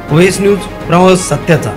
OS news, प्रवास सत्याचा।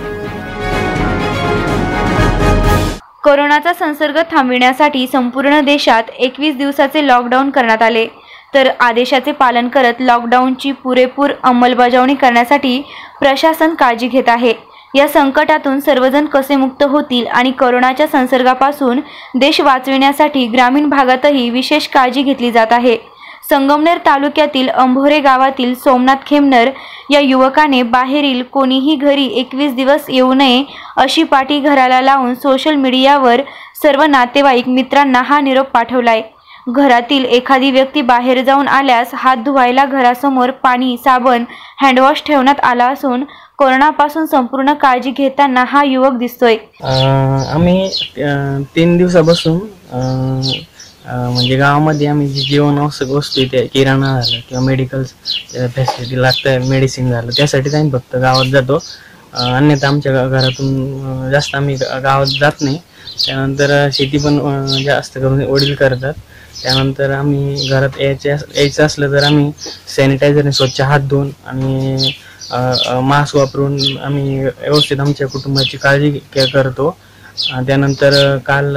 कोरोनाचा संसर्ग थांबविण्यासाठी संपूर्ण देशात 21 दिवसाचे लॉकडाऊन करण्यात आले, तर आदेशाचे पालन करत लॉकडाऊनची पुरेपूर अंमलबजावणी करण्यासाठी प्रशासन काळजी घेत आहे। या संकटातून सर्वजण कसे मुक्त होतील आणि कोरोनाच्या संसर्गापासून देश वाचविण्यासाठी ग्रामीण भागातही विशेष काळजी घेतली जात आहे। संगमनेर तालुक्यातील अंभोरे गावातील सोमनाथ खेमनर या युवकाने बाहेरील कोणीही घरी 21 दिवस येऊ नये अशी पाटी घराला लावून सोशल मीडियावर सर्व नातेवाईक मित्रांना हा निरोप पाठवलाय। घरातील एखादी व्यक्ती बाहेर जाऊन आल्यास हात धुवायला घरासमोर पाणी, साबण, हँडवॉश ठेवण्यात आला असून कोरोनापासून संपूर्ण काळजी घेताना हा युवक दिसतोय। आम्ही 3 दिवसापासून म्हणजे गावामध्ये आम्ही जे जीवनावश्यक वस्तू इथे किराणा झालं किंवा मेडिकल फॅसिलिटी लागतं, मेडिसिन झालं, त्यासाठी आम्ही फक्त गावात जातो। अन्यथा आमच्या घरातून जास्त आम्ही गावात जात नाही। त्यानंतर शेती पण जास्त करून वडील करतात। त्यानंतर आम्ही घरात यायचं असलं तर आम्ही सॅनिटायझरने स्वच्छ हात धुवून आणि मास्क वापरून आम्ही व्यवस्थित आमच्या कुटुंबाची काळजी करतो। त्यानंतर काल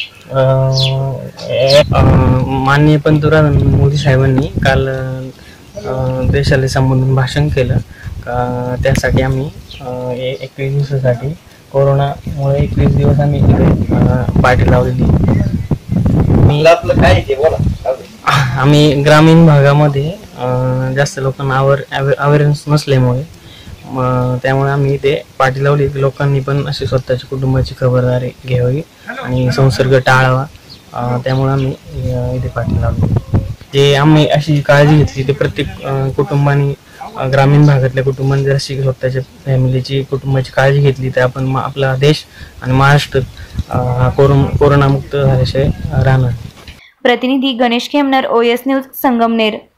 माननीय पंतप्रधान मोदी साहेबांनी काल देशाला संबोधून भाषण केलं। त्यासाठी आम्ही 21 दिवसासाठी कोरोनामुळे 21 दिवस आम्ही पार्टी लावलेली। आम्ही ग्रामीण भागामध्ये जास्त लोकांना अवेअरनेस नसल्यामुळे त्यामुळे आम्ही इथे पार्टी लावली। लोकांनी पण अशी स्वतःच्या कुटुंबाची खबरदारी घ्यावी आणि संसर्ग टाळावा, त्यामुळे आम्ही इथे पार्टी लावली। जे आम्ही अशी काळजी घेतली ते प्रत्येक कुटुंबाने, ग्रामीण भागातल्या कुटुंबांनी जर अशी स्वतःच्या फॅमिलीची कुटुंबाची काळजी घेतली तर आपण आपला देश आणि महाराष्ट्र कोरोनामुक्त झाल्याशिवाय राहणार। प्रतिनिधी गणेश खेमनर, ओएस न्यूज, संगमनेर।